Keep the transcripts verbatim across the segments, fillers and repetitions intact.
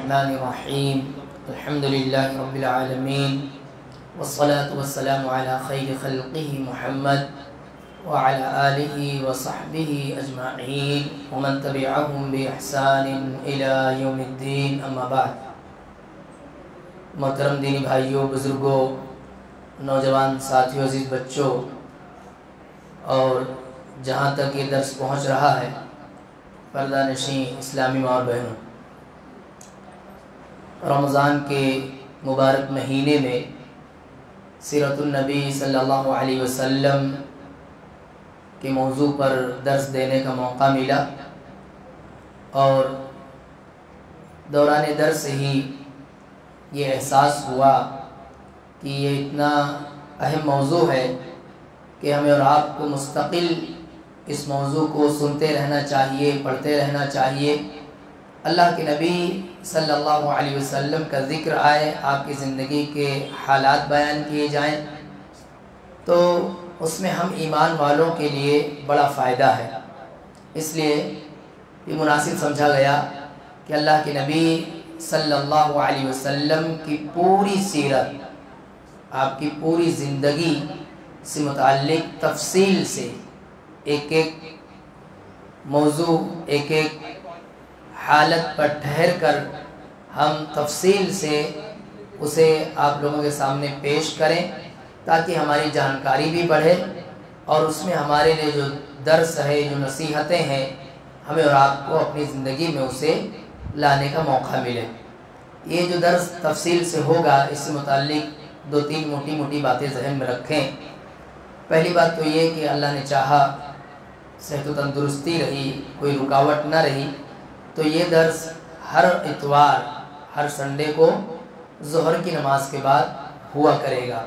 बिस्मिल्लाहिर्रहमानिर्रहीम अल्हम्दुलिल्लाहि रब्बिल आलमीन वस्सलातु वस्सलामु अला खैरि खल्क़िहि मुहम्मद व अला आलिहि व सहबिहि अजमाईन व मन तबिअहुम बि इहसानिन इला यौमिद्दीन, अम्मा बाद। मोहतरम दीनी भाइयों, बुज़ुर्गों, नौजवान साथियों, अजीज़ बच्चों और जहाँ तक ये दर्स पहुँच रहा है पर्दा नशीं इस्लामी माँ और बहनों, रमज़ान के मुबारक महीने में सीरतुन नबी सल्लल्लाहु अलैहि वसल्लम के मौजू पर दर्स देने का मौका मिला और दौरान दर्स ही ये एहसास हुआ कि ये इतना अहम मौजू है कि हमें और आपको मुस्तकिल इस मौजू को सुनते रहना चाहिए, पढ़ते रहना चाहिए। अल्लाह के नबी सल्लल्लाहु अलैहि वसल्लम का ज़िक्र आए, आपकी ज़िंदगी के हालात बयान किए जाएं तो उसमें हम ईमान वालों के लिए बड़ा फ़ायदा है। इसलिए ये मुनासिब समझा गया कि अल्लाह के नबी सल्लल्लाहु अलैहि वसल्लम की पूरी सीरत, आपकी पूरी ज़िंदगी से मुताल्लिक़ तफसील से एक एक मौजू, एक एक हालत पर ठहर कर हम तफसील से उसे आप लोगों के सामने पेश करें ताकि हमारी जानकारी भी बढ़े और उसमें हमारे लिए जो दर्स है, जो नसीहतें हैं, हमें और आपको अपनी ज़िंदगी में उसे लाने का मौका मिले। ये जो दर्स तफसील से होगा, इससे मुताल्लिक़ दो तीन मोटी मोटी बातें ज़हन में रखें। पहली बात तो ये कि अल्लाह ने चाहा, सेहत व तंदुरुस्ती रही, कोई रुकावट ना रही तो ये दर्स हर इतवार, हर संडे को ज़ोहर की नमाज के बाद हुआ करेगा।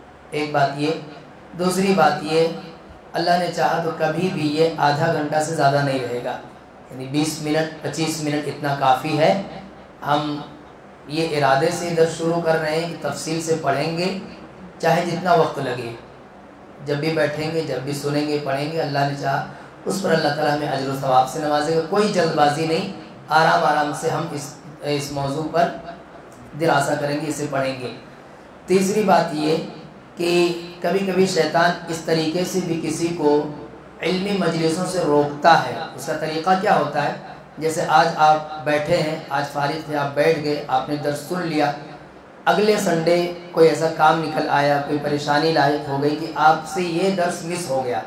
एक बात ये। दूसरी बात ये, अल्लाह ने चाहा तो कभी भी ये आधा घंटा से ज़्यादा नहीं रहेगा, यानी बीस मिनट पच्चीस मिनट इतना काफ़ी है। हम ये इरादे से दर्स शुरू कर रहे हैं कि तफसील से पढ़ेंगे, चाहे जितना वक्त लगे, जब भी बैठेंगे, जब भी सुनेंगे, पढ़ेंगे। अल्लाह ने चाहा उस पर अल्लाह ताला हमें अजर व सवाब से नवाजेगा। कोई जल्दबाजी नहीं, आराम आराम से हम इस इस मौजू पर दिरासा करेंगे, इसे पढ़ेंगे। तीसरी बात ये कि कभी कभी शैतान इस तरीके से भी किसी को इल्मी मजलिसों से रोकता है। उसका तरीक़ा क्या होता है, जैसे आज आप बैठे हैं, आज फारिग थे, आप बैठ गए, आपने दर्स सुन लिया, अगले संडे कोई ऐसा काम निकल आया, कोई परेशानी लायक हो गई कि आपसे ये दर्स मिस हो गया,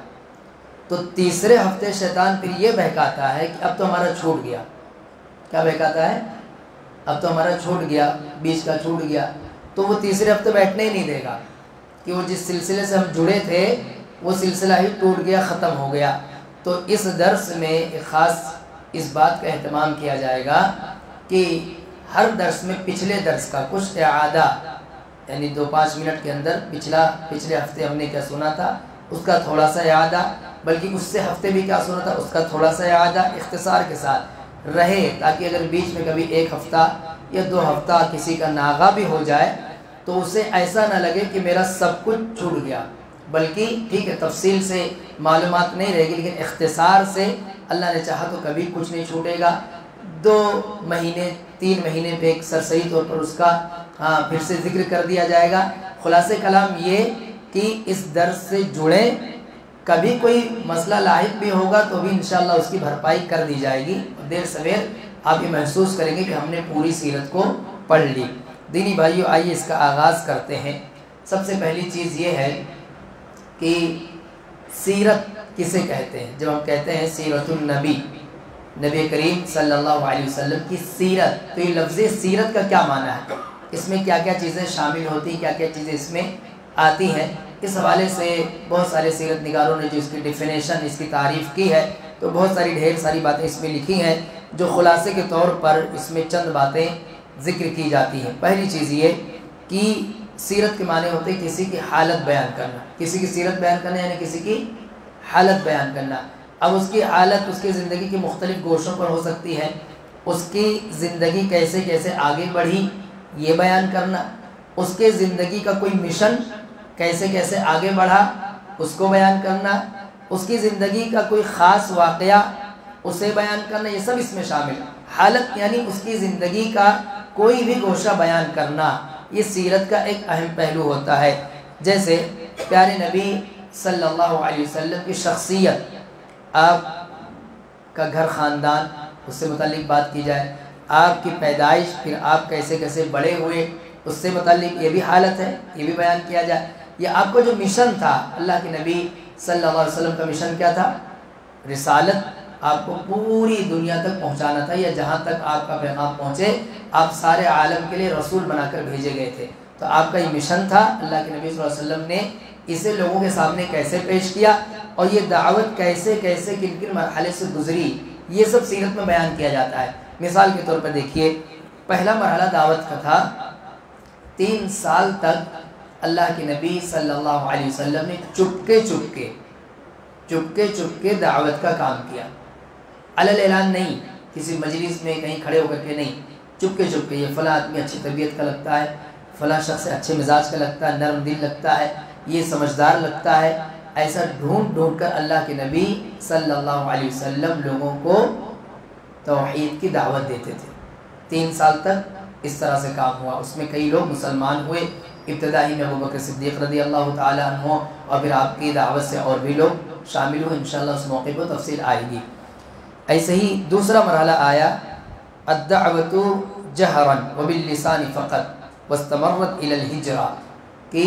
तो तीसरे हफ्ते शैतान फिर ये बहकाता है कि अब तो हमारा छूट गया। क्या बहकाता है? अब तो हमारा छूट गया, बीच का छूट गया। तो वो तीसरे हफ्ते बैठने ही नहीं देगा कि वो जिस सिलसिले से हम जुड़े थे वो सिलसिला ही टूट गया, ख़त्म हो गया। तो इस दर्स में एक ख़ास इस बात का एहतमाम किया जाएगा कि हर दर्स में पिछले दर्स का कुछ इआदा, यानी दो पाँच मिनट के अंदर पिछला पिछले हफ्ते हमने क्या सुना था उसका थोड़ा सा इआदा, बल्कि उससे हफ्ते भी क्या सुना था उसका थोड़ा सा इआदा इख्तिसार के साथ रहे, ताकि अगर बीच में कभी एक हफ़्ता या दो हफ्ता किसी का नागा भी हो जाए तो उसे ऐसा ना लगे कि मेरा सब कुछ छूट गया। बल्कि ठीक है, तफसील से मालूमात नहीं रहेगी, लेकिन इख्तिसार से अल्लाह ने चाहा तो कभी कुछ नहीं छूटेगा। दो महीने तीन महीने पे एक सरसरी तौर पर उसका हाँ फिर से जिक्र कर दिया जाएगा। खुलासे कलाम ये कि इस दर्स से जुड़े, कभी कोई मसला लाहिक भी होगा तो भी इंशाअल्लाह उसकी भरपाई कर दी जाएगी। देर सवेर आप ये महसूस करेंगे कि हमने पूरी सीरत को पढ़ ली। दीनी भाइयों, आइए इसका आगाज़ करते हैं। सबसे पहली चीज़ ये है कि सीरत किसे कहते हैं। जब हम कहते हैं सीरतुन नबी, नबी करीम सल्लल्लाहु अलैहि वसल्लम की सीरत, तो ये लफ्ज़ सीरत का क्या माना है, इसमें क्या क्या चीज़ें शामिल होती, क्या क्या चीज़ें इसमें आती हैं। इस हवाले से बहुत सारे सीरत निगारों ने जो इसकी डिफिनेशन, इसकी तारीफ़ की है, तो बहुत सारी ढेर सारी बातें इसमें लिखी हैं, जो खुलासे के तौर पर इसमें चंद बातें ज़िक्र की जाती हैं। पहली चीज़ ये कि सीरत के माने होते हैं किसी की हालत बयान करना, किसी की सीरत बयान करना यानी किसी की हालत बयान करना। अब उसकी हालत उसकी ज़िंदगी के मुख्तलिफ़ गोशों पर हो सकती है, उसकी ज़िंदगी कैसे कैसे आगे बढ़ी ये बयान करना, उसके ज़िंदगी का कोई मिशन कैसे कैसे आगे बढ़ा उसको बयान करना, उसकी ज़िंदगी का कोई ख़ास वाक़या उसे बयान करना, ये सब इसमें शामिल है। हालत यानी उसकी ज़िंदगी का کوئی بھی گوشہ بیان کرنا یہ سیرت کا ایک اہم پہلو ہوتا ہے۔ جیسے پیارے نبی صلی اللہ علیہ وسلم کی شخصیت، آپ کا گھر خاندان، اس سے متعلق بات کی جائے، آپ کی پیدائش، پھر آپ کیسے کیسے بڑے ہوئے، اس سے متعلق یہ بھی حالت ہے، یہ بھی بیان کیا جائے۔ یہ آپ کا جو مشن تھا، اللہ کے نبی صلی اللہ علیہ وسلم کا مشن کیا تھا؟ رسالت، آپ کو پوری دنیا تک پہنچانا تھا، یا جہاں تک آپ کا پیغام پہنچے، آپ سارے عالم کے لیے رسول بنا کر بھیجے گئے تھے۔ تو آپ کا یہ مشن تھا، اللہ کے نبی صلی اللہ علیہ وسلم نے اسے لوگوں کے سامنے کیسے پیش کیا، اور یہ دعوت کیسے کیسے کن کن مرحلے سے گزری، یہ سب سیرت میں بیان کیا جاتا ہے۔ مثال کے طور پر دیکھیے، پہلا مرحلہ دعوت کا تھا، تین سال تک اللہ کے نبی صلی اللہ علیہ وسلم نے چپکے چپکے چپکے چپکے دعوت کا کام کیا، علل اعلان نہیں، کسی مجلس میں کہیں کھڑے ہو کر کے نہیں، چپکے چپکے۔ یہ فلاں آدمی اچھی طبیعت کا لگتا ہے، فلاں شخص اچھے مزاج کا لگتا ہے، نرم دل لگتا ہے، یہ سمجھدار لگتا ہے، ایسا ڈھونڈ ڈھونڈ کر اللہ کے نبی صلی اللہ علیہ وسلم لوگوں کو توحید کی دعوت دیتے تھے۔ تین سال تک اس طرح سے کام ہوا، اس میں کئی لوگ مسلمان ہوئے، ابتدائی میں ابوبکر صدیق رضی اللہ تعالیٰ عنہ، اور پھر آپ کی دعوت سے اور بھی لوگ شامل ہوئے، انشاءاللہ اس موقع کو تفصیل آئے گی۔ ایسے ہی دوسرا مرحلہ آیا، الدعوت جہرا وباللسان فقط واستمرت الی الہجرہ، کہ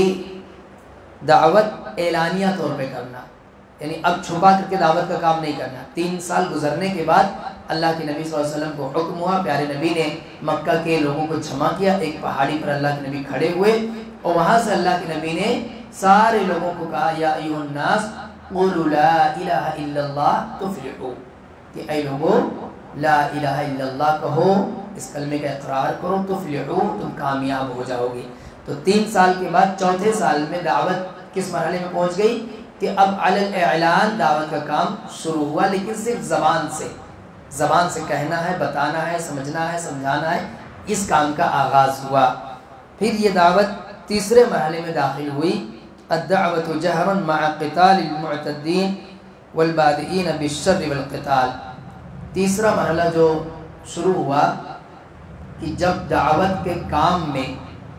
دعوت اعلانیہ طور پہ کرنا، یعنی اب چھپا کر کے دعوت کا کام نہیں کرنا۔ تین سال گزرنے کے بعد اللہ کے نبی صلی اللہ علیہ وسلم کو حکم ہوا، پیارے نبی نے مکہ کے لوگوں کو جمع کیا، ایک پہاڑی پر اللہ کے نبی کھڑے ہوئے، اور وہاں سے اللہ کے نبی نے سارے لوگوں کو کہا، یا ایھا الناس قولوا لا الہ الا اللہ تفلحوا، کہ اے لوگوں لا الہ الا اللہ کہو، اس کلمے کا اقرار کرو، تفلحوا، تم کامیاب ہو جاؤ گے۔ تو تین سال کے بعد چوتھے سال میں دعوت کس مرحلے میں پہنچ گئی کہ اب علی الاعلان دعوت کا کام شروع ہوا، لیکن صرف زبان سے زبان سے کہنا ہے، بتانا ہے، سمجھنا ہے، سمجھانا ہے، اس کام کا آغاز ہوا۔ پھر یہ دعوت تیسرے مرحلے میں داخل ہوئی، الدعوت جہرا مع قتال المعتدین والبادئین بالشر والقتال۔ تیسرا مرحلہ جو شروع ہوا کہ جب دعوت کے کام میں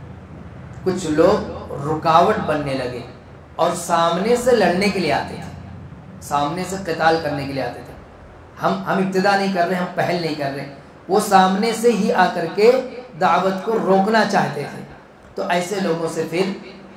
کچھ لوگ رکاوٹ بننے لگے اور سامنے سے لڑنے کے لیے آتے تھے، سامنے سے قتال کرنے کے لیے آتے تھے، ہم ہم ابتدا نہیں کر رہے، ہم پہل نہیں کر رہے، وہ سامنے سے ہی آ کر کے دعوت کو روکنا چاہتے تھے، تو ایسے لوگوں سے پھر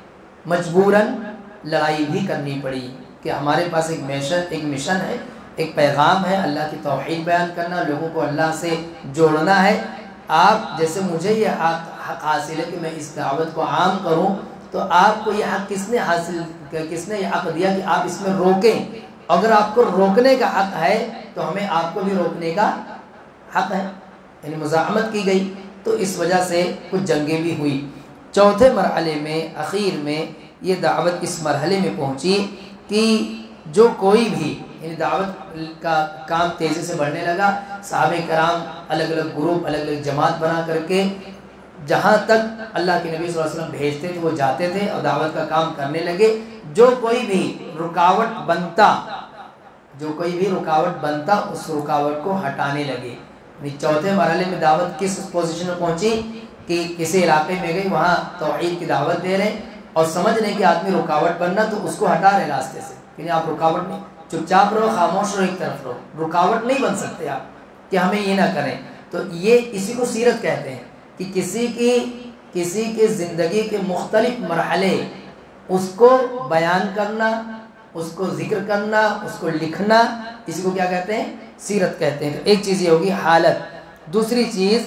مجبوراً لڑائی بھی کرنی پڑی کہ ہمارے پاس ایک مشن ایک مشن ہے، ایک پیغام ہے، اللہ کی توحید بیان کرنا، لوگوں کو اللہ سے جوڑنا ہے۔ آپ جیسے مجھے یہ حق حاصل ہے کہ میں اس دعوت کو عام کروں، تو آپ کو یہ حق کس نے حاصل کس نے یہ حق دیا کہ آپ اس میں روکیں؟ اگر آپ کو روکنے کا حق ہے تو ہمیں آپ کو بھی روکنے کا حق ہے، یعنی مزاحمت کی گئی، تو اس وجہ سے کچھ جنگیں بھی ہوئی۔ چوتھے مرحلے میں اخیر میں یہ دعوت اس مرحلے میں پہنچی کہ جو کوئی بھی، یعنی دعوت کا کام تیزی سے بڑھنے لگا، صحابہ کرام الگ الگ گروپ الگ الگ جماعت بنا کر کے جہاں تک اللہ کے نبی صلی اللہ علیہ وسلم بھیجتے تھے وہ جاتے تھے اور دعوت کا کام کرنے لگے۔ جو کوئی بھی رکاوٹ بنتا جو کوئی بھی رکاوٹ بنتا اس رکاوٹ کو ہٹانے لگے۔ یعنی چوتھے مرحلے میں دعوت کس پوزیشن میں پہنچی کہ کسی علاقے میں گئی، وہاں توحید کی دعوت دے رہے ہیں اور سمجھ رہے کہ آدمی رکاوٹ بننا تو اس کو ہٹا رہے راستے سے، یعنی آپ رکاوٹ نہیں، چپ چاپ رہو، خاموش رہو، ایک طرف رہو، رکاوٹ نہیں بن سکتے آپ کہ ہمیں یہ نہ کریں۔ تو یہ اسی کو سیرت کہتے ہیں کہ کسی کی کسی کے زندگی کے مختلف مرحلے اس کو بیان کرنا، اس کو ذکر کرنا، اس کو لکھنا، اسی کو کیا کہتے ہیں؟ سیرت کہتے ہیں۔ تو ایک چیز یہ ہوگی حالت، دوسری چیز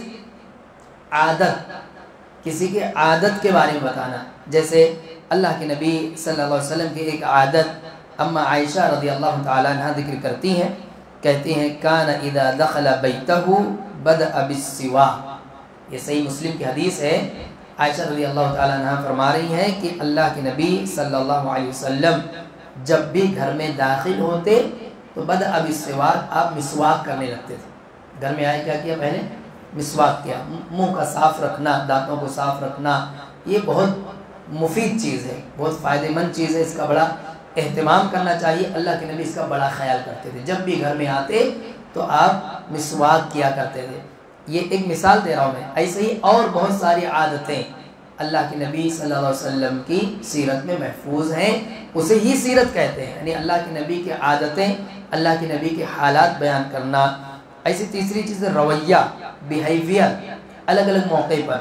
عادت، کسی کے عادت کے بارے میں بتانا۔ جیسے اللہ کے نبی صلی اللہ علیہ وسلم کی ایک عادت اما عائشہ رضی اللہ تعالیٰ عنہ ذکر کرتی ہیں، کہتی ہیں کان اذا دخل بیتہ بدأ بالسواک۔ یہ صحیح مسلم کی حدیث ہے، عائشہ رضی اللہ تعالیٰ عنہ فرما رہی ہیں کہ اللہ کے نبی صلی اللہ علیہ وسلم جب بھی گھر میں داخل ہوتے تو بدأ بالسواک، آپ مسواک کرنے لگتے تھے۔ گھر میں آئے کیا کیا؟ پہلے مسواک کیا، منہ کا صاف رکھنا، دانتوں کو صاف رکھنا، یہ بہت مفید چیز ہے، بہت فائدہ مند چیز ہے، اس کا بڑا اہتمام کرنا چاہیے۔ اللہ کے نبی اس کا بڑا خیال کرتے تھے، جب بھی گھر میں آتے تو آپ مسواک کیا کرتے تھے۔ یہ ایک مثال دے رہا ہوں میں، ایسے ہی اور بہت ساری عادتیں اللہ کے نبی صلی اللہ علیہ وسلم کی سیرت میں محفوظ ہیں، اسے ہی سیرت کہتے ہیں، یعنی اللہ کے نبی کی عادتیں، اللہ کے نبی کے حالات بیان کرنا۔ ایسی تیسری چیز ہے رویہ، بیہیویئر، الگ الگ موقع پر۔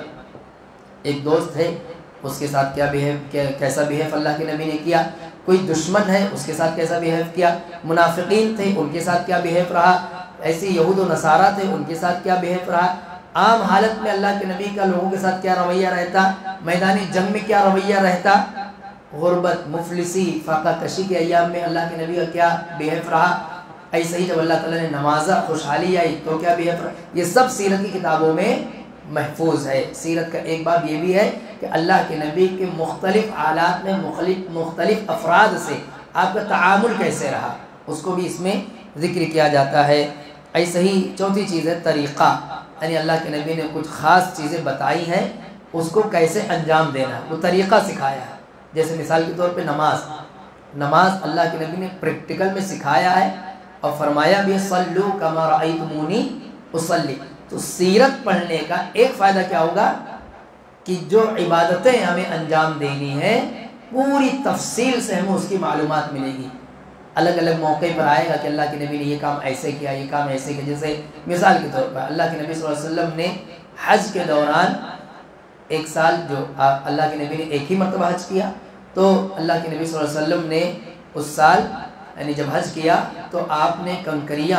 ایک دوست ہے، اس کے ساتھ کیا بیہیو کیسا بیہیو اللہ کے نبی نے کیا، کوئی دشمن ہے اس کے ساتھ کیسا بیہیو کیا، منافقین تھے ان کے ساتھ کیا بیہیو رہا، ایسے یہود و نصارہ تھے ان کے ساتھ کیا بیہیو رہا، عام حالت میں اللہ کے نبی کا لوگوں کے ساتھ کیا رویہ رہتا، میدانی جنگ میں کیا رویہ رہتا، غربت، مفلسی، فاقہ کشی کے ایام میں اللہ کے نبی کا کیا بیہیو رہا، ایسے ہی جب اللہ تعالیٰ نے نمازہ خوشحالی آئی تو کیا بیہیو رہا۔ یہ سب سیرت کی کتابوں میں محفوظ ہے۔ سیرت کا ایک باب یہ بھی ہے کہ اللہ کے نبی کے مختلف حالات میں مختلف مختلف افراد سے آپ کا تعامل کیسے رہا، اس کو بھی اس میں ذکر کیا جاتا ہے۔ ایسے ہی چوتھی چیز ہے طریقہ، یعنی اللہ کے نبی نے کچھ خاص چیزیں بتائی ہیں، اس کو کیسے انجام دینا، وہ طریقہ سکھایا ہے۔ جیسے مثال کے طور پہ نماز نماز اللہ کے نبی نے پریکٹیکل میں سکھایا ہے اور فرمایا بھی صلو کما رأیتمونی اصلی۔ تو سیرت پڑھنے کا ایک فائدہ کیا ہوگا کہ جو عبادتیں ہمیں انجام دینی ہیں پوری تفصیل سے ہمیں اس کی معلومات ملے گی۔ الگ الگ موقع پر آئے گا کہ اللہ کے نبی نے یہ کام ایسے کیا، یہ کام ایسے کیا۔ جیسے مثال کے طور پر اللہ کے نبی صلی اللہ علیہ وسلم نے حج کے دوران ایک سال جو اللہ کے نبی نے ایک ہی مرتبہ حج کیا، تو اللہ کے نبی صلی اللہ علیہ وسلم نے اس سال یعنی جب حج کیا تو آپ نے کنکریاں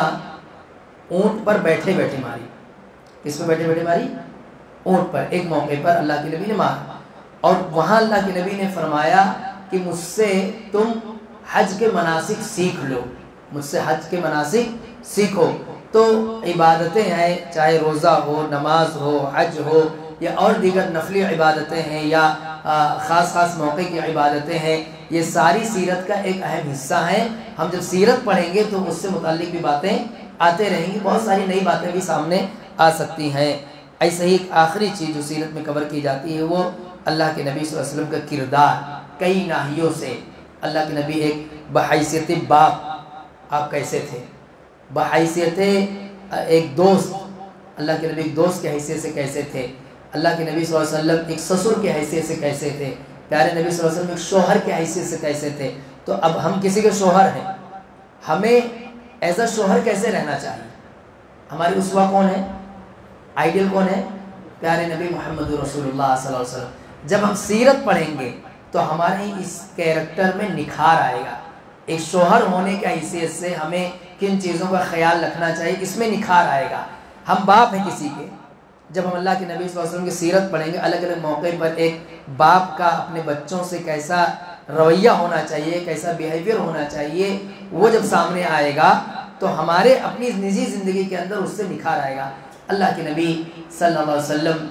اونٹ پر بیٹھے بیٹھے ماری۔ کس پہ بیٹھے بیٹھے ماری؟ اونٹ پر۔ ایک موقع پر اللہ کے نبی نے مارا اور وہاں اللہ کے نبی نے فرمایا کہ مجھ سے تم حج کے مناسک سیکھ لو، مجھ سے حج کے مناسک سیکھو۔ تو عبادتیں ہیں، چاہے روزہ ہو، نماز ہو، حج ہو یا اور دیگر نفلی عبادتیں ہیں یا خاص خاص موقع کی عبادتیں ہیں، یہ ساری سیرت کا ایک اہم حصہ ہیں۔ ہم جب سیرت پڑھیں گے تو اس سے متعلق بھی باتیں آتے رہیں گی، بہت ساری نئی باتیں بھی سامنے آ سکتی ہیں۔ ایسے ہی ایک آخری چیز جو سیرت میں کور کی جاتی ہے وہ اللہ کے نبی صلی اللہ علیہ وسلم کا کردار، کئی ناحیوں سے۔ اللہ کے نبی ایک بحیثیت باپ آپ کیسے تھے، بحیثیت ایک دوست اللہ کے نبی ایک دوست کے حیثیت سے کیسے تھے، اللہ کے نبی صلی اللہ علیہ وسلم ایک سسر کے حیثیت سے کیسے تھے، پیارے نبی صلی اللہ علیہ وسلم ایک شوہر کے حیثیت سے کیسے تھے۔ تو اب ہم کسی کے شوہر ہیں، ہمیں ایز اے شوہر کیسے رہنا چاہیے، ہماری اسوہ کون ہے، آئیڈیل کون ہے، پیارے نبی محمد رسول اللہ صلی اللہ علیہ وسلم۔ جب ہم سیرت پڑھیں گے تو ہمارے اس کیریکٹر میں نکھار آئے گا، ایک شوہر ہونے کی حیثیت سے ہمیں کن چیزوں کا خیال رکھنا چاہیے، اس میں نکھار آئے گا۔ ہم باپ ہیں کسی کے، جب ہم اللہ کے نبی صلی اللہ علیہ وسلم کی سیرت پڑھیں گے، الگ الگ موقع پر ایک باپ کا اپنے بچوں سے کیسا رویہ ہونا چاہیے، کیسا بیہیویئر ہونا چاہیے، وہ جب سامنے آئے گا تو ہمارے اپنی نجی زندگی کے اندر اس سے نکھار آئے گا۔ اللہ کے نبی صلی اللہ علیہ وسلم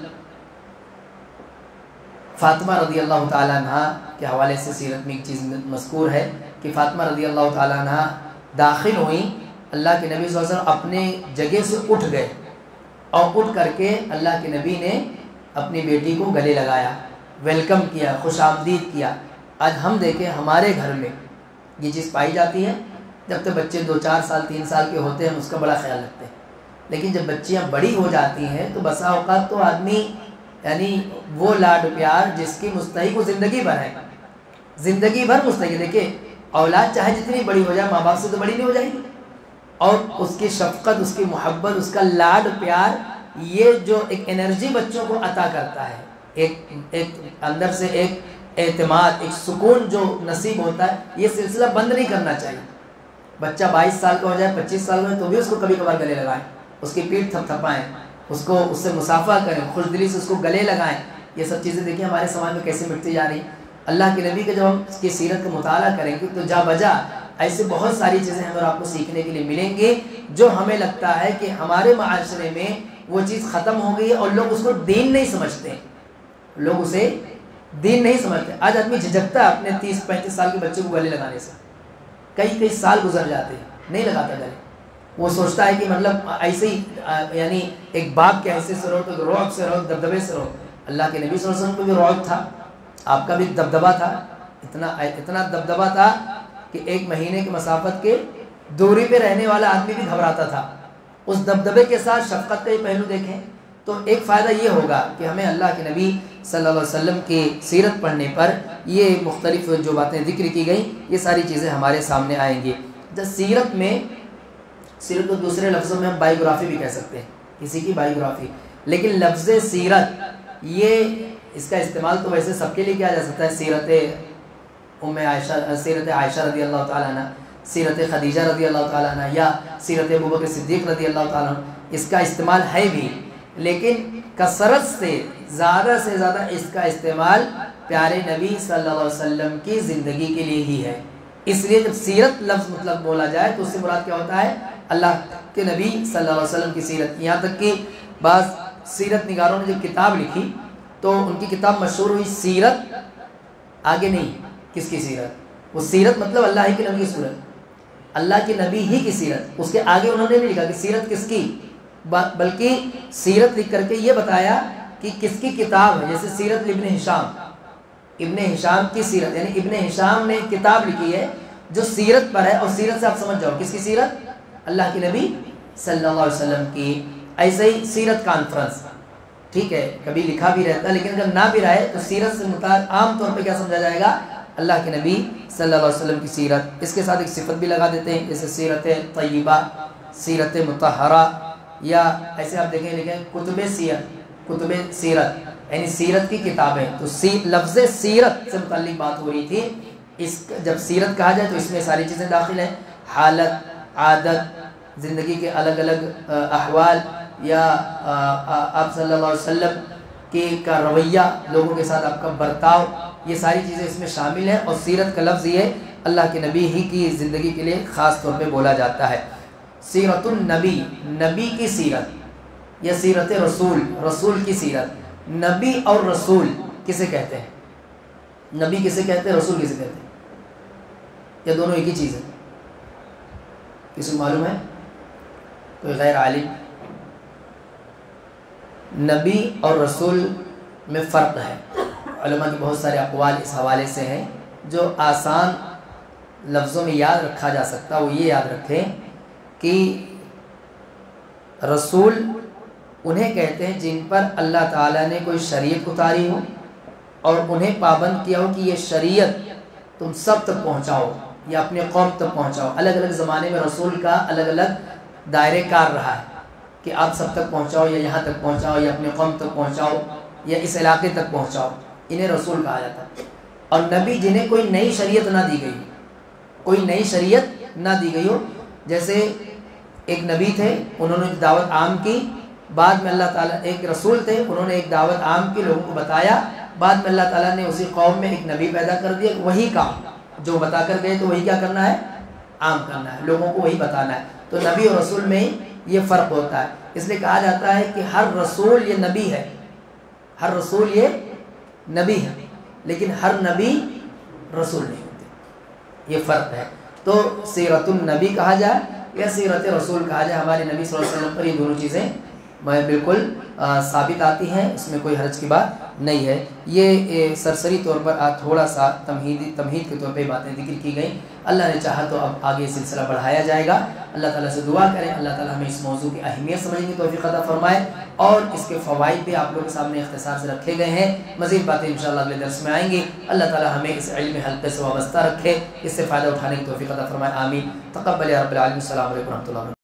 فاطمہ رضی اللہ تعالیٰ عنہ کے حوالے سے سیرت میں ایک چیز مذکور ہے کہ فاطمہ رضی اللہ تعالیٰ عنہ داخل ہوئیں، اللہ کے نبی صلی اللہ علیہ وسلم اپنے جگہ سے اٹھ گئے اور اٹھ کر کے اللہ کے نبی نے اپنی بیٹی کو گلے لگایا، ویلکم کیا، خوش آمدید کیا۔ آج ہم دیکھیں ہمارے گھر میں یہ چیز پائی جاتی ہے، جب تک بچے دو چار سال تین سال کے ہوتے ہیں ہم اس کا بڑا خیال رکھتے ہیں، لیکن جب بچیاں بڑی ہو جاتی ہیں تو بسا اوقات تو آدمی یعنی وہ لاڈ پیار جس کی مستحق وہ زندگی بھر ہے، زندگی بھر مستحق۔ دیکھیں اولاد چاہے جتنی بڑی ہو جائے ماں باپ سے تو بڑی نہیں ہو جائے گی، اور اس کی شفقت، اس کی محبت، اس کا لاڈ پیار، یہ جو ایک انرجی بچوں کو عطا کرتا ہے، ایک ایک اندر سے ایک اعتماد، ایک سکون جو نصیب ہوتا ہے، یہ سلسلہ بند نہیں کرنا چاہیے۔ بچہ بائیس سال کا ہو جائے، پچیس سال کا ہو تو بھی اس کو کبھی کبھار گلے لگائیں، اس کی پیٹھ تھپ تھپائیں، اس کو اس سے مصافحہ کریں، خوش دلی سے اس کو گلے لگائیں۔ یہ سب چیزیں دیکھیں ہمارے سماج میں کیسے مٹتی جا رہی ہیں۔ اللہ کے نبی کے جب ہم اس کی سیرت کا مطالعہ کریں گے تو جا بجا ایسے بہت ساری چیزیں ہمیں اور آپ کو سیکھنے کے لیے ملیں گے جو ہمیں لگتا ہے کہ ہمارے معاشرے میں وہ چیز ختم ہو گئی ہے اور لوگ اس کو دین نہیں سمجھتے، لوگ اسے دین نہیں سمجھتے۔ آج آدمی جھجکتا ہے اپنے تیس پینتیس سال کے بچے کو گلے لگانے سے، کئی کئی سال گزر جاتے ہیں نہیں لگاتا گلے۔ وہ سوچتا ہے کہ مطلب ایسے ہی یعنی ایک باپ کے حیثیت سے رہو تو رعب سے رہو، دبدبے سے رہو۔ اللہ کے نبی صلی اللہ علیہ وسلم کو بھی رعب تھا، آپ کا بھی دبدبا تھا، اتنا اتنا دبدبا تھا کہ ایک مہینے کی مسافت کے دوری پہ رہنے والا آدمی بھی گھبراتا تھا اس دبدبے کے ساتھ شفقت کا یہ پہلو دیکھیں تو ایک فائدہ یہ ہوگا کہ ہمیں اللہ کے نبی صلی اللہ علیہ وسلم کی سیرت پڑھنے پر یہ مختلف جو باتیں ذکر کی گئیں یہ ساری چیزیں ہمارے سامنے آئیں گی۔ جب سیرت میں، سیرت کو دوسرے لفظوں میں ہم بائیوگرافی بھی کہہ سکتے ہیں، کسی کی بائیوگرافی، لیکن لفظ سیرت یہ اس کا استعمال تو ویسے سب کے لیے کیا جا سکتا ہے، سیرت ام عائشہ، سیرت عائشہ رضی اللہ تعالیٰ عنہ، سیرت خدیجہ رضی اللہ تعالیٰ عنہ، یا سیرت ابوبکر صدیق رضی اللہ تعالیٰ عنہ، اس کا استعمال ہے بھی، لیکن کثرت سے زیادہ سے زیادہ اس کا استعمال پیارے نبی صلی اللہ علیہ وسلم کی زندگی کے لیے ہی ہے۔ اس لیے جب سیرت لفظ مطلق بولا جائے تو اس سے مراد کیا ہوتا ہے، اللہ کے نبی صلی اللہ علیہ وسلم کی سیرت۔ یہاں تک کہ بعض سیرت نگاروں نے جب کتاب لکھی تو ان کی کتاب مشہور ہوئی سیرت، آگے نہیں کس کی سیرت، وہ سیرت مطلب اللہ ہی کے نبی کی صورت، اللہ کے نبی ہی کی سیرت، اس کے آگے انہوں نے نہیں لکھا کہ سیرت کس کی، بلکہ سیرت لکھ کر کے یہ بتایا کہ کس کی کتاب ہے۔ جیسے سیرت ابن ہشام، ابن ہشام کی سیرت، یعنی ابن ہشام نے کتاب لکھی ہے جو سیرت پر ہے، اور سیرت سے آپ سمجھ جاؤ کس کی سیرت، اللہ کے نبی صلی اللہ علیہ وسلم کی۔ ایسے ہی سیرت کانفرنس، ٹھیک ہے، کبھی لکھا بھی رہتا ہے، لیکن اگر نہ بھی رہے تو سیرت سے متعلق عام طور پہ کیا سمجھا جائے گا، اللہ کے نبی صلی اللہ علیہ وسلم کی سیرت۔ اس کے ساتھ ایک صفت بھی لگا دیتے ہیں، جیسے سیرت طیبہ، سیرت مطہرہ، یا ایسے آپ دیکھیں لکھیں کتب سیرت، کتب سیرت یعنی سیرت کی کتابیں۔ تو لفظ سیرت سے متعلق بات ہو رہی تھی، اس جب سیرت کہا جائے تو اس میں ساری چیزیں داخل ہیں، حالت، عادت، زندگی کے الگ الگ احوال، یا آپ صلی اللہ علیہ وسلم کے کا رویہ، لوگوں کے ساتھ آپ کا برتاؤ، یہ ساری چیزیں اس میں شامل ہیں۔ اور سیرت کا لفظ یہ اللہ کے نبی ہی کی زندگی کے لیے خاص طور پہ بولا جاتا ہے۔ سیرت النبی، نبی کی سیرت، یا سیرت رسول، رسول کی سیرت۔ نبی اور رسول کسے کہتے ہیں، نبی کسے کہتے ہیں، رسول کسے کہتے ہیں، یا دونوں ایک ہی چیز ہے، کسی معلوم ہے، کوئی غیر عالم؟ نبی اور رسول میں فرق ہے، علماء کے بہت سارے اقوال اس حوالے سے ہیں۔ جو آسان لفظوں میں یاد رکھا جا سکتا وہ یہ یاد رکھیں کہ رسول انہیں کہتے ہیں جن پر اللہ تعالیٰ نے کوئی شریعت اتاری ہو اور انہیں پابند کیا ہو کہ یہ شریعت تم سب تک پہنچاؤ یا اپنے قوم تک پہنچاؤ۔ الگ الگ زمانے میں رسول کا الگ الگ دائرے کار رہا ہے کہ آپ سب تک پہنچاؤ، یا یہاں تک پہنچاؤ، یا اپنے قوم تک پہنچاؤ، یا اس علاقے تک پہنچاؤ، انہیں رسول کہا جاتا ہے۔ اور نبی جنہیں کوئی نئی شریعت نہ دی گئی، کوئی نئی شریعت نہ دی گئی ہو، جیسے ایک نبی تھے انہوں نے دعوت عام کی، بعد میں اللہ تعالیٰ، ایک رسول تھے انہوں نے ایک دعوت عام کی، لوگوں کو بتایا، بعد میں اللہ تعالیٰ نے اسی قوم میں ایک نبی پیدا کر دیا، وہی کام جو بتا کر گئے تو وہی کیا کرنا ہے، عام کرنا ہے، لوگوں کو وہی بتانا ہے۔ تو نبی اور رسول میں یہ فرق ہوتا ہے، اس لیے کہا جاتا ہے کہ ہر رسول یہ نبی ہے، ہر رسول یہ نبی ہے، لیکن ہر نبی رسول نہیں ہوتے، یہ فرق ہے۔ تو سیرت النبی کہا جائے یا سیرت رسول کہا جائے، ہمارے نبی صلی اللہ علیہ وسلم پر یہ دونوں چیزیں بالکل ثابت آتی ہیں، اس میں کوئی حرج کی بات نہیں ہے۔ یہ سرسری طور پر تھوڑا سا تمہیدی تمہید کے طور پہ باتیں ذکر کی گئیں، اللہ نے چاہا تو اب آگے سلسلہ بڑھایا جائے گا۔ اللہ تعالیٰ سے دعا کریں اللہ تعالیٰ ہمیں اس موضوع کی اہمیت سمجھنے کی توفیق عطا فرمائے، اور اس کے فوائد بھی آپ لوگوں کے سامنے اختصار سے رکھے گئے ہیں، مزید باتیں انشاءاللہ اگلے درس میں آئیں گی۔ اللہ تعالیٰ ہمیں اس علم حلقے سے وابستہ رکھے، اس سے فائدہ اٹھانے کی توفیق عطا فرمائے، آمین۔ تقبل یا رب العالمین۔ السلام علیکم و رحمۃ اللہ۔